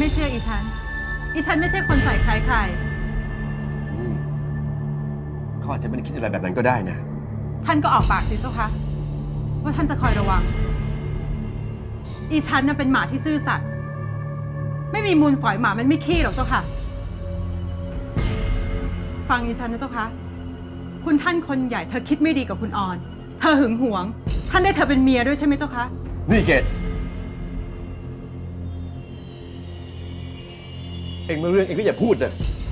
ไม่เชื่ออีฉันไม่ใช่คนใส่ใครเขาอาจจะไม่ได้คิดอะไรแบบนั้นก็ได้นะท่านก็ออกปากสิเจ้าคะว่าท่านจะคอยระวังอีฉันน่ะเป็นหมาที่ซื่อสัตย์ไม่มีมูลฝอยหมามันไม่ขี้หรอกเจ้าค่ะฟังอีฉันนะเจ้าคะคุณท่านคนใหญ่เธอคิดไม่ดีกับคุณออนเธอหึงหวงท่านได้เธอเป็นเมียด้วยใช่ไหมเจ้าคะนี่เกดเองมาเรื่องเองก็อย่าพูดนะ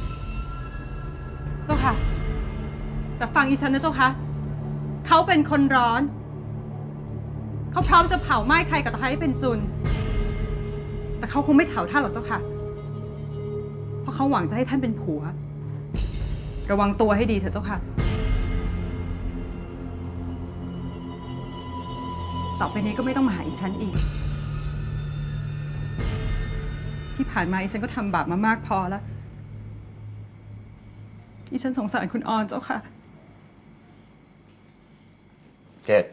เจ้าค่ะแต่ฟังอีฉันนะเจ้าคะเขาเป็นคนร้อนเขาพร้อมจะเผาไหม้ใครกับตะไคร้ให้เป็นจุนแต่เขาคงไม่เผาท่านหรอกเจ้าค่ะเพราะเขาหวังจะให้ท่านเป็นผัวระวังตัวให้ดีเถอะเจ้าค่ะต่อไปนี้ก็ไม่ต้องมาหาอีฉันอีกที่ผ่านมาอีฉันก็ทำบาปมามากพอแล้วอีฉันสงสารคุณออนเจ้าค่ะเกด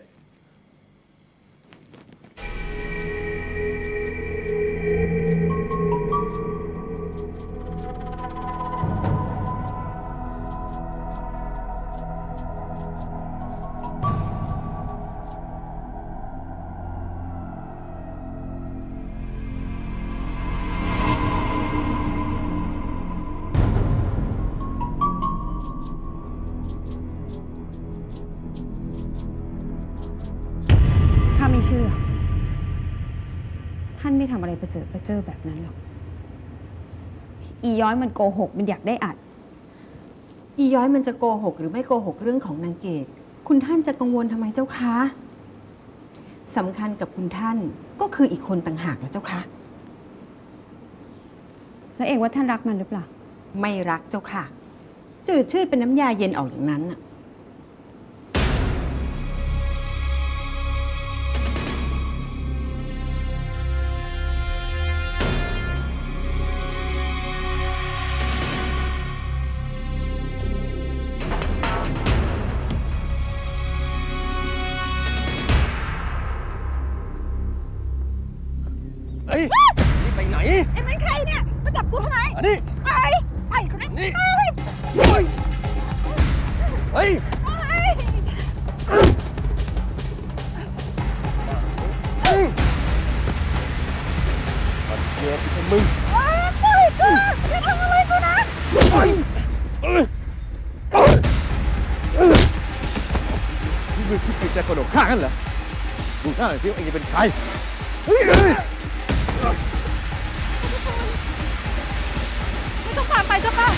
ไม่เชื่อท่านไม่ทำอะไรประเจิดแบบนั้นหรอกอีย้อยมันโกหกมันอยากได้อัดอีย้อยมันจะโกหกหรือไม่โกหกเรื่องของนางเกศคุณท่านจะกังวลทำไมเจ้าคะสำคัญกับคุณท่านก็คืออีกคนต่างหากแล้วเจ้าคะแล้วเองว่าท่านรักมันหรือเปล่าไม่รักเจ้าค่ะจืดชืดเป็นน้ำยาเย็นออกอย่างนั้นน่ะนี่ไปไหนไอ้มันใครเนี่ยมาจับกูทำไมอันนี้ไปคนนั้นนี่เฮ้ยมันเจ็บที่มึงปล่อยกูอย่าทำอะไรกูนะนี่มึงคิดจะกระโดดฆ่ากันเหรอดูหน้าหน่อยสิว่าเองจะเป็นใครไม่ต้องตามไปเจ้าค่ะ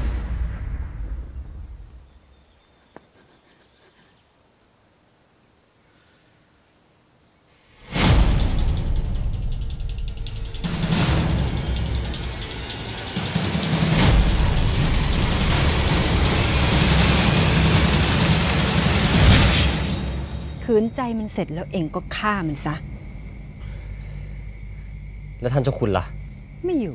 ขืนใจมันเสร็จแล้วเองก็ฆ่ามันซะแล้วท่านเจ้าคุณล่ะไม่อยู่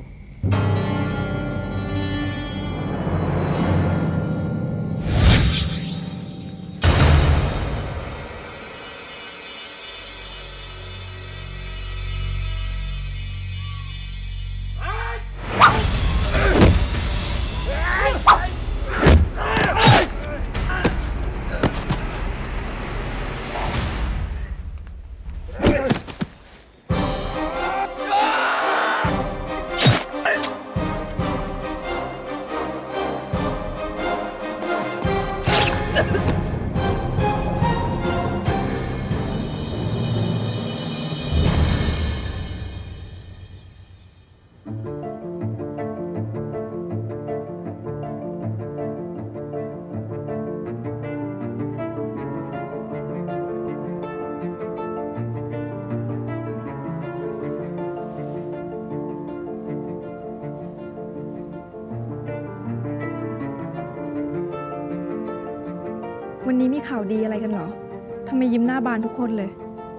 วันนี้มีข่าวดีอะไรกันเหรอ ทำไมยิ้มหน้าบานทุกคนเลย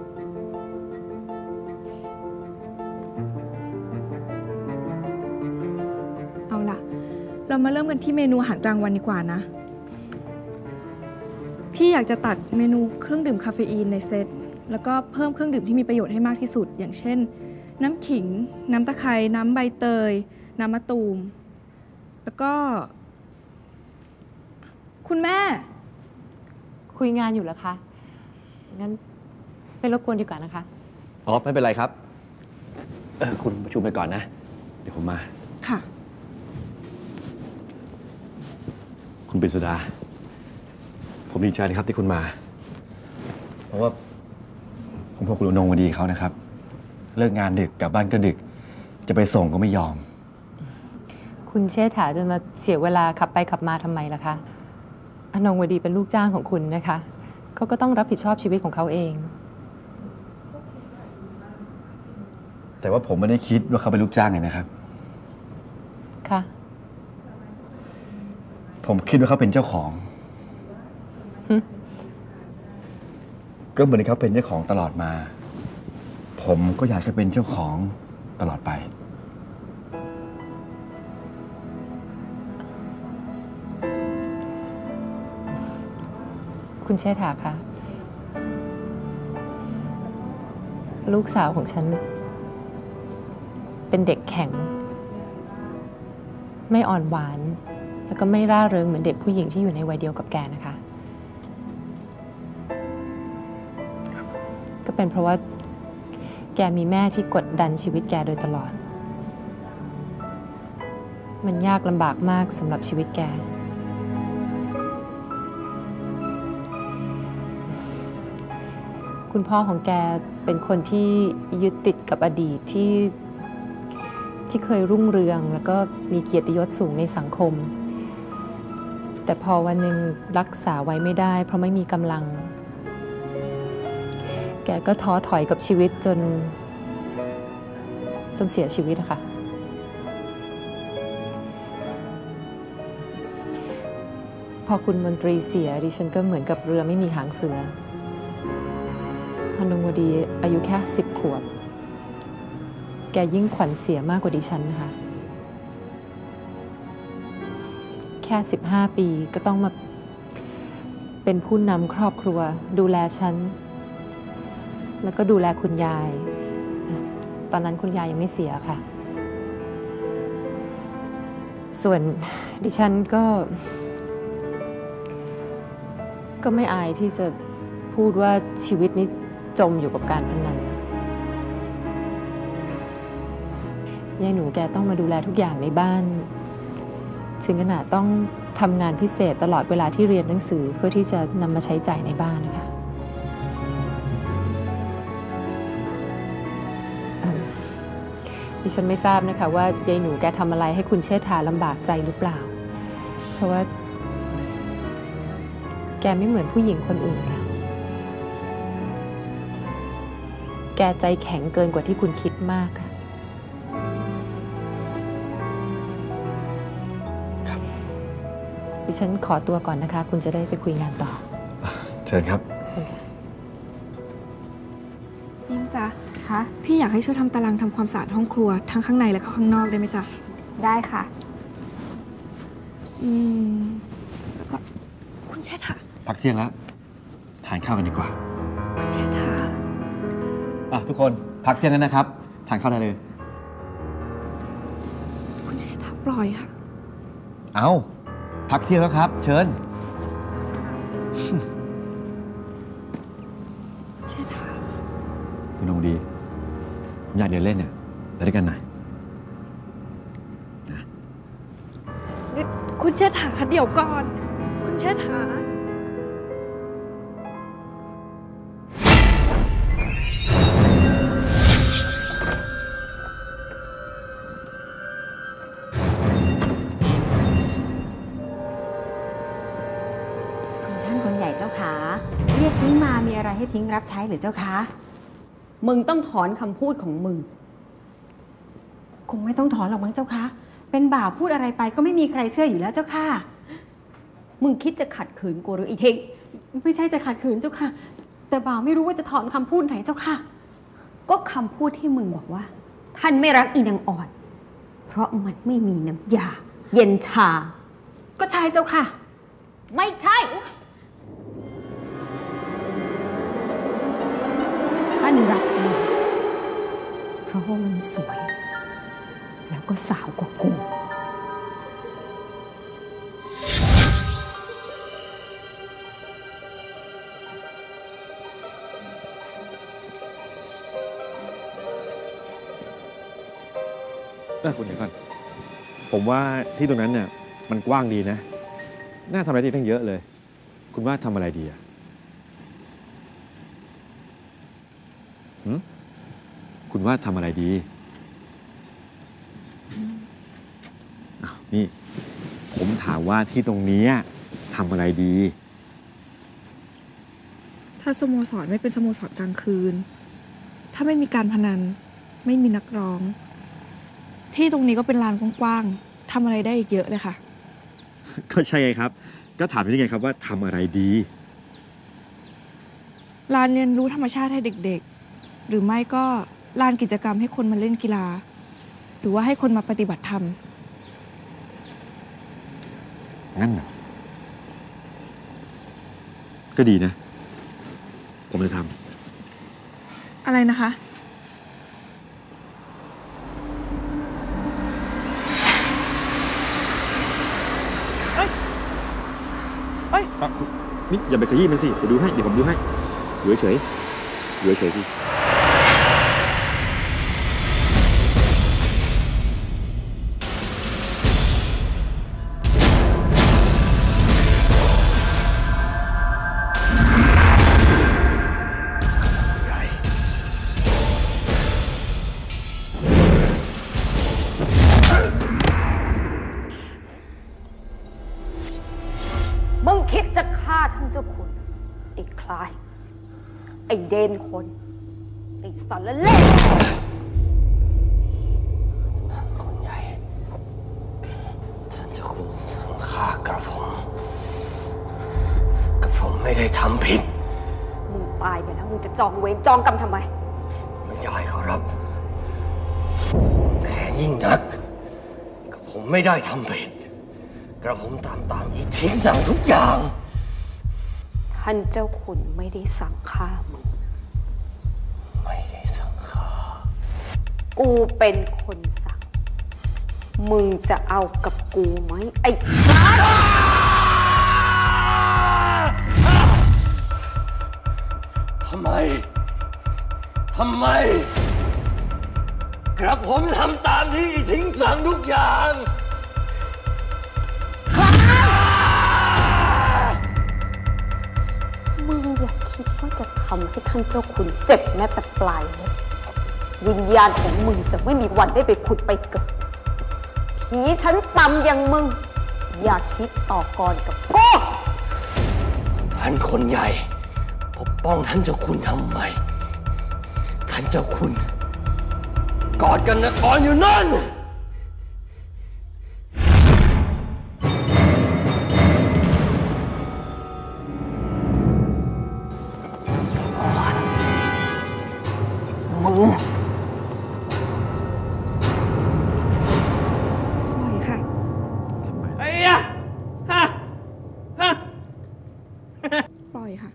เอาล่ะ เรามาเริ่มกันที่เมนูอาหารกลางวันดีกว่านะ พี่อยากจะตัดเมนูเครื่องดื่มคาเฟอีนในเซต แล้วก็เพิ่มเครื่องดื่มที่มีประโยชน์ให้มากที่สุด อย่างเช่นน้ำขิง น้ำตะไคร้ น้ำใบเตย น้ำมะตูม แล้วก็ คุณแม่คุยงานอยู่เหรอคะ งั้นไปรบกวนดีกว่านะคะอ๋อ ไม่เป็นไรครับ คุณประชุมไปก่อนนะ เดี๋ยวผมมาค่ะคุณปริศดา ผมดีใจนะครับที่คุณมา เพราะว่าผมพบคุณอนงวดีเขานะครับ เลิกงานดึกกลับบ้านก็ดึก จะไปส่งก็ไม่ยอมคุณเชษฐาจะมาเสียเวลาขับไปขับมาทำไมล่ะคะอนงวดีเป็นลูกจ้างของคุณนะคะ เขาก็ต้องรับผิดชอบชีวิตของเขาเองแต่ว่าผมไม่ได้คิดว่าเขาเป็นลูกจ้างเลยนะครับค่ะผมคิดว่าเขาเป็นเจ้าของหึก็เหมือนเขาเป็นเจ้าของตลอดมา ผมก็อยากจะเป็นเจ้าของตลอดไปคุณเชษฐาคะ ลูกสาวของฉัน เป็นเด็กแข็ง ไม่อ่อนหวาน แล้วก็ไม่ร่าเริงเหมือนเด็กผู้หญิงที่อยู่ในวัยเดียวกับแกนะคะ ก็เป็นเพราะว่าแกมีแม่ที่กดดันชีวิตแกโดยตลอด มันยากลำบากมากสำหรับชีวิตแก คุณพ่อของแกเป็นคนที่ยึดติดกับอดีตที่เคยรุ่งเรืองแล้วก็มีเกียรติยศสูงในสังคม แต่พอวันหนึ่งรักษาไว้ไม่ได้เพราะไม่มีกำลัง แกก็ท้อถอยกับชีวิตจนเสียชีวิตอะค่ะพอคุณมนตรีเสียดิฉันก็เหมือนกับเรือไม่มีหางเสืออนงวดีอายุแค่10 ขวบแกยิ่งขวัญเสียมากกว่าดิฉันนะคะแค่15 ปีก็ต้องมาเป็นผู้นำครอบครัวดูแลฉันแล้วก็ดูแลคุณยายตอนนั้นคุณยายยังไม่เสียค่ะส่วนดิฉันก็ไม่อายที่จะพูดว่าชีวิตนี้จมอยู่กับการพนันยายหนูแกต้องมาดูแลทุกอย่างในบ้านถึงขนาดต้องทำงานพิเศษตลอดเวลาที่เรียนหนังสือเพื่อที่จะนำมาใช้จ่ายในบ้านนะคะดิฉันไม่ทราบนะคะว่ายายหนูแกทำอะไรให้คุณเชษฐาลำบากใจหรือเปล่าเพราะว่าแกไม่เหมือนผู้หญิงคนอื่นค่ะแกใจแข็งเกินกว่าที่คุณคิดมากค่ะครับดิฉันขอตัวก่อนนะคะ คุณจะได้ไปคุยงานต่อเชิญครับยิ้มจ๊ะคะพี่อยากให้ช่วยทำตารางทำความสะอาดห้องครัวทั้งข้างในและก็ข้างนอกได้ไหมจ๊ะได้ค่ะแล้วก็คุณเชษฐาพักเที่ยงแล้ว ทานข้าวกันดีกว่าคุณเชษฐาทุกคนพักเที่ยงแล้วนะครับ ทานข้าวได้เลยคุณเชษฐาปล่อยค่ะเอาพักเที่ยงแล้วครับ เชิญเชษฐาคุณนงดี ผมอยากเดินเล่นเนี่ยไปด้วยกันหน่อยคุณเชษฐาคะเดี๋ยวก่อน คุณเชษฐาท่านคนใหญ่เจ้าขาเรียกทิ้งมามีอะไรให้ทิ้งรับใช้หรือเจ้าคะมึงต้องถอนคำพูดของมึงคงไม่ต้องถอนหรอกมั้งเจ้าคะเป็นบ่าวพูดอะไรไปก็ไม่มีใครเชื่ออยู่แล้วเจ้าค่ะมึงคิดจะขัดขืนกูหรืออีเทงไม่ใช่จะขัดขืนเจ้าค่ะแต่บ่าวไม่รู้ว่าจะถอนคำพูดไหนเจ้าค่ะก็คำพูดที่มึงบอกว่าท่านไม่รักอีนางอ่อนเพราะมันไม่มีน้ำยาเย็นชาก็ใช่เจ้าค่ะไม่ใช่ท่านรักมึงเพราะราะว่ามันสวย แล้วก็สาวกว่ากูคุณเดี๋ยวก่อนผมว่าที่ตรงนั้นเนี่ยมันกว้างดีนะน่าทำอะไรได้ตั้งเยอะเลยคุณว่าทำอะไรดีอ่ะคุณว่าทำอะไรดีอ้าวนี่ผมถามว่าที่ตรงนี้ทำอะไรดีถ้าสโมสรไม่เป็นสโมสรกลางคืน ถ้าไม่มีการพนัน ไม่มีนักร้อง ที่ตรงนี้ก็เป็นลานกว้างๆทำอะไรได้อีกเยอะเลยค่ะก็ใช่ไงครับก็ถามได้ไงครับว่าทำอะไรดีลานเรียนรู้ธรรมชาติให้เด็กๆ หรือไม่ก็ลานกิจกรรมให้คนมาเล่นกีฬา หรือว่าให้คนมาปฏิบัติธรรมงั้นเหรอก็ดีนะ ผมจะทำอะไรนะคะนี่อย่าไปขยี้มันสิเดี๋ยวดูให้เดี๋ยวผมดูให้อยู่เฉยๆอยู่เฉยๆสิมึงคิดจะฆ่าท่านเจ้าคุณไอ้คลาย ไอ้เดนคนไอ้สันและเล่คนใหญ่ท่านเจ้าคุณสั่งฆ่ากระผมไม่ได้ทำผิดมึงตายไปแล้วมึงจะจองเวรจองกรรมทำไมมันยายเขารับแค้นยิ่งนักกระผมไม่ได้ทำผิดกระผมตามอีทิ้งสั่งทุกอย่างท่านเจ้าคุณไม่ได้สั่งฆ่ามึงไม่ได้สั่งฆ่ากูเป็นคนสั่งมึงจะเอากับกูไหมไอ้ทำไมกระผมทำตามที่ทิ้งสั่งทุกอย่างมึงอย่าคิดว่าจะทำให้ท่านเจ้าคุณเจ็บแม้แต่ปลายเล็บวิญญาณของมึงจะไม่มีวันได้ไปผุดไปเกิดผีชั้นต่ำอย่างมึงอย่าคิดต่อกรกับกูท่านคนใหญ่ปกป้องท่านเจ้าคุณทำไมท่านเจ้าคุณกอดกันนะก่อนอยู่นั่นปล่อยค่ะไอ้ยะปล่อยค่ะ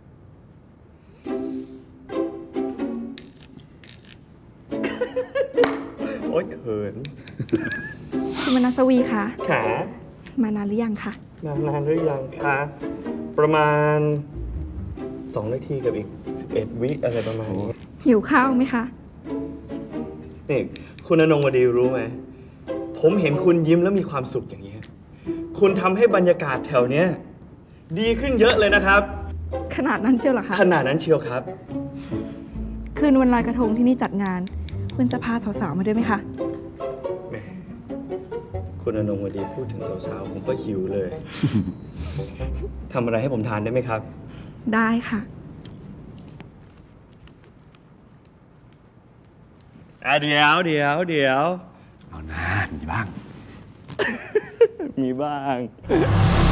โอ๊ยเขินคุณมนัสวีคะขามานานหรือยังคะนานหรือยังคะประมาณ2 นาทีกับอีก11 วิอะไรประมาณนี้หิวข้าวไหมคะนี่คุณอนงวดีรู้ไหมผมเห็นคุณยิ้มแล้วมีความสุขอย่างนี้คุณทำให้บรรยากาศแถวเนี้ยดีขึ้นเยอะเลยนะครับขนาดนั้นเชียวเหรอคะขนาดนั้นเชียวครับคืนวันลอยกระทงที่นี่จัดงานคุณจะพาสาวๆมาด้วยไหมคะแหมคุณอนงวดีพูดถึงสาวๆผมก็หิวเลย ทำอะไรให้ผมทานได้ไหมครับได้ค่ะเดี๋ยวเอาหน้ามีบ้าง มีบ้าง